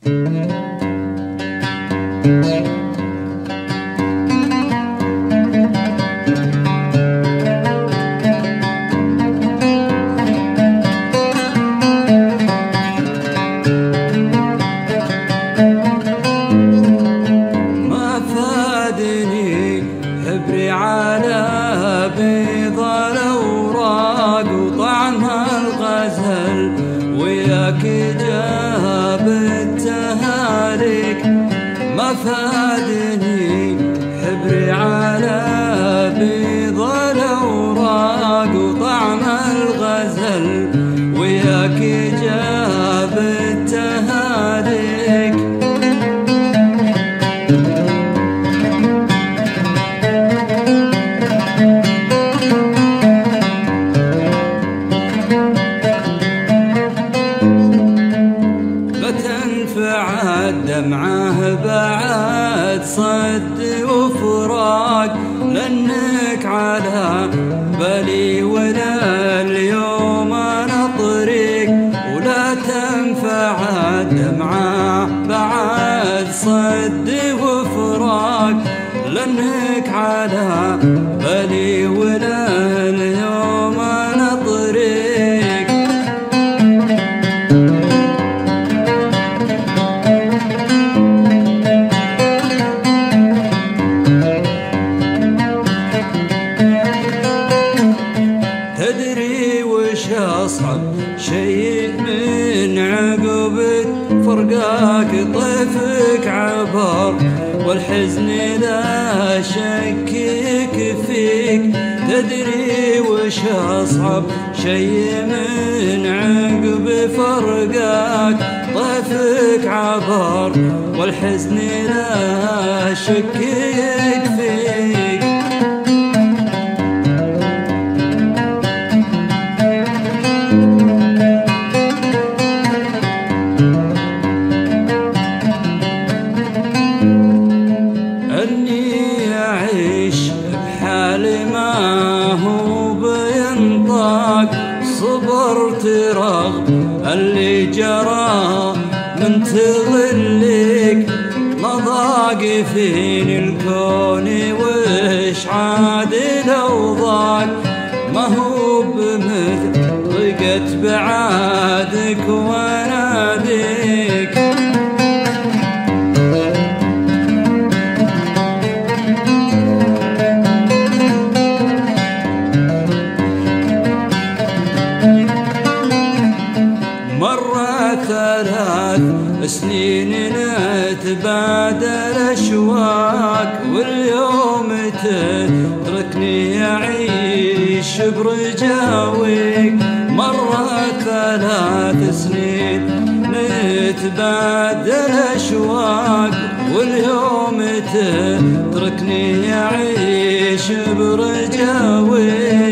حبري على بيض الأوراق وطعمها الغزل وياك جاب التهالك. ما فادني حبري على بيض الأوراق وطعمها الغزل وياك جاب التهالك. دمعه بعد صد وفراق لأنك على بالي ولا اليوم أنا طريق. ولا تنفع الدمعة بعد صد وفراق لأنك على بالي ولا اليوم أنا طريق. تدري وش أصعب شيء من عقب فرقاك؟ طيفك عبر والحزن لا شكك فيك. تدري وش أصعب شيء من عقب فرقاك؟ طيفك عبر والحزن لا شكك فيك. بحالي ما هو بينطاق صبرت رغم اللي جرى من تظلك. مضاق فيني الكون وش عاد لو ضاق. ما هو بمثل ضيقت بعادك واناديك. مرت 3 سنين نتبادل أشواق واليوم تتركني أعيش برجاويك. مرت 3 سنين نتبادل أشواق واليوم تتركني أعيش برجاويك.